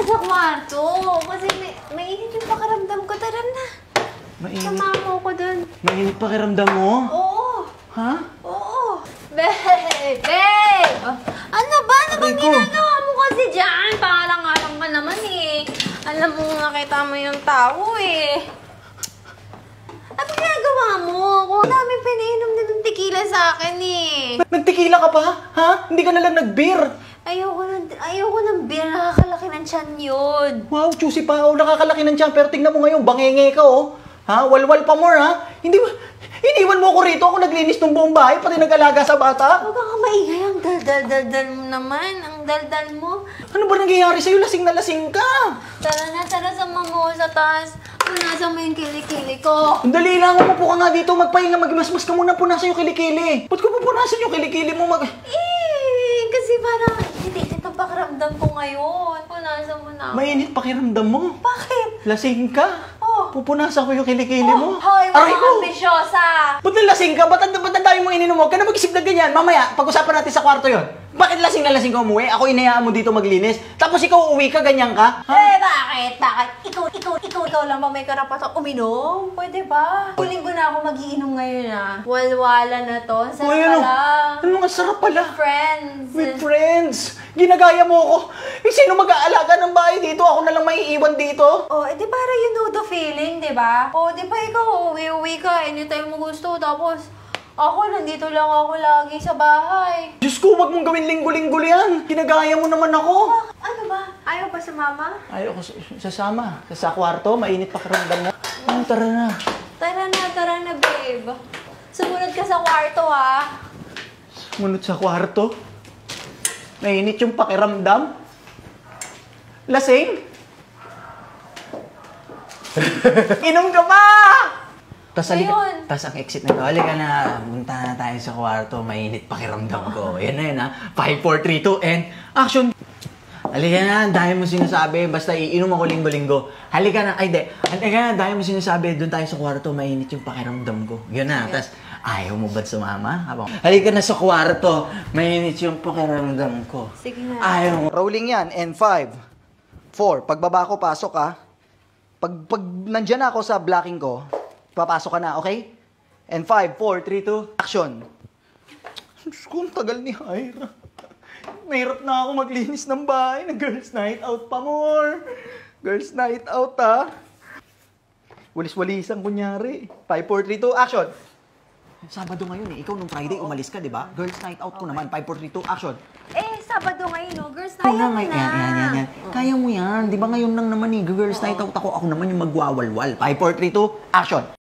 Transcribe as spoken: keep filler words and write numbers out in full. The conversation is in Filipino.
sa kwarto. Kasi may, mainit yung pakaramdam ko. Tara na. Mainit? Samahan ko dun. Mainit pakiramdam mo? Oo. Ha? Oo. Babe! Babe! Ano ba? Ano bang ginagawa mo kasi dyan? Pangalang-alang ka naman eh. Alam mo, nakita mo yung tao eh. Ano ginagawa mo? Kung daming pinainom na ng tequila sa akin eh. Nagtikila ka pa? Ha? Hindi ka na lang nag-beer. Ayoko ng, ayoko ng beer. Nakakalaki ng tiyan yun. Wow, choosy pa. Oh, nakakalaki ng tiyan. Pero tingnan mo ngayon, bangenge ka oh. Ha? Walwal pa more ha? Hindi ba? Iniwan mo ko rito. Ako naglinis ng buong bahay, pati nag-alaga sa bata. Huwag kang maingay. Ang dal-dal-dal mo naman. Ang dal-dal mo. Ano ba nangyayari sa'yo? Lasing na lasing ka. Tara na, tara sa mamo sa taas. Punasan mo yung kilikili ko. Ang dali lang. Umupo ka nga dito. Magpahinga, magmasmas ka muna. Punasan yung kilikili. Ba't ko pupunasan yung kilikili mo? Mag... Eh, kasi parang hindi ito pakiramdam ko ngayon. Punasan mo na. Mainit pakiramdam mo. Bakit? Lasing ka. Oh. Pupunasan ko yung kilikili mo. Oh, hoy, Aray mga ko! ambisyosa. Ba't nalasing ka? Ba't ang ba't ang dami mong ininom mo? Huwag ka na mag-isip na ganyan. Mamaya, pag-usapan natin sa kwarto yon. Bakit lasing na lasing ka umuwi? Ako inayaan mo dito maglinis. Tapos ikaw uuwi ka, ganyan ka? Ha? Eh, bakit? Bakit? Ikaw, ikaw, ikaw, ikaw lang ba may karapatang uminom? Pwede ba? Huling ko na ako magiinom ngayon ah. Walwala na to. Ang sarap Uy, ano? pala. Ano nga sarap pala? Friends. With friends. Ginagaya mo ako. Eh, sino mag-aalaga ng bahay dito? Ako na lang maiiwan dito. Oh, edi para you know the feeling, di ba? Oh, di ba ikaw, uwi-uwi ka, anytime mo gusto, tapos ako, nandito lang ako lagi sa bahay. Diyos ko, wag mong gawin linggo-linggo yan. Ginagaya mo naman ako. Ano ba? Ayaw ba sa mama? Ayaw ko sasama. Sa kwarto, mainit pakiramdam mo. Oh, tara na. Tara na, tara na, babe. Sumunod ka sa kwarto, ha? Sumunod sa kwarto? Mainit yung pakiramdam? Lasing? Inom ka pa! Tas, Ayun. tas ang exit na ito, halika na, punta na tayo sa kwarto, mainit pakiramdam ko. Yan na yun ha, five, four, three, two, and action! Halika na, dahil mo sinasabi, basta iinom ako linggo-linggo. Halika na, ay de, halika na, dahil mo sinasabi, doon tayo sa kwarto, mainit yung pakiramdam ko. Yun na, tas ayaw mo ba't sumama? Habang, halika na sa kwarto, mainit yung pakiramdam ko. Sige na. Ayaw mo. Rolling yan, and five, four, pagbaba ko, pasok ka. Pag, pag nandyan ako sa blocking ko, papasok ka na, okay? And five, four, three, two, action! Diyos ko, ang tagal ni Hyra. Mahirap na ako maglinis ng bahay. Nag-girls night out pa more. Girls night out, ha? Walis-walisan, kunyari. five, four, three, two, action! Sabado ngayon eh. Ikaw nung Friday umalis ka, di ba? Girls night out ko naman. five, four, three, two, action! Eh, Sabado ngayon, no? Girls, Kaya kaya mo nga, na. yan, yan, yan, yan. Kaya mo yan. Di ba ngayon lang naman eh, girls night out ako. Ako naman yung magwawalwal. five, four, three, two, action!